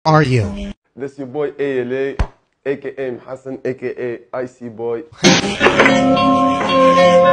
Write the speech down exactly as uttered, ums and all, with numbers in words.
are you? This your boy A L A, a k a. mhassen, a k a. Icy Boy.